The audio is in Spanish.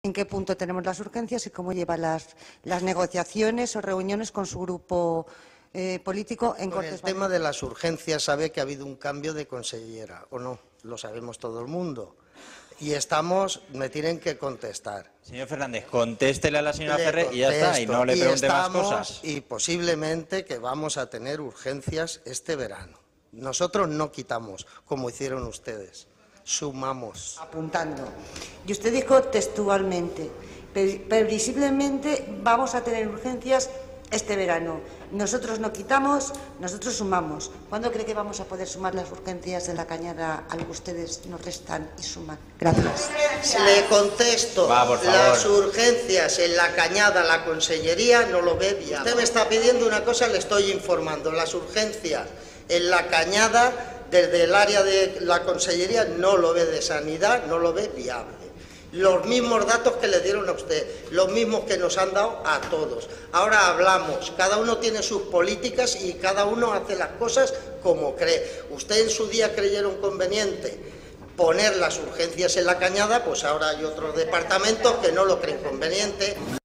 ¿En qué punto tenemos las urgencias y cómo lleva las negociaciones o reuniones con su grupo político en Con el tema de las urgencias, sabe que ha habido un cambio de consellera, ¿o no? Lo sabemos todo el mundo. Y me tienen que contestar. Señor Fernández, contéstele a la señora Ferrer y ya está, y no le pregunte más cosas. Y posiblemente que vamos a tener urgencias este verano. Nosotros no quitamos, como hicieron ustedes, sumamos. Apuntando. Y usted dijo textualmente, previsiblemente vamos a tener urgencias este verano. Nosotros no quitamos, nosotros sumamos. ¿Cuándo cree que vamos a poder sumar las urgencias de la Cañada a lo que ustedes nos restan y suman? Gracias. Le contesto, las urgencias en la Cañada, la Consellería no lo ve viable. Usted me está pidiendo una cosa, le estoy informando. Las urgencias en la Cañada, desde el área de la Consellería, no lo ve de Sanidad, no lo ve viable. Los mismos datos que le dieron a usted, los mismos que nos han dado a todos. Ahora hablamos, cada uno tiene sus políticas y cada uno hace las cosas como cree. Usted en su día creyeron conveniente poner las urgencias en la Cañada, pues ahora hay otros departamentos que no lo creen conveniente.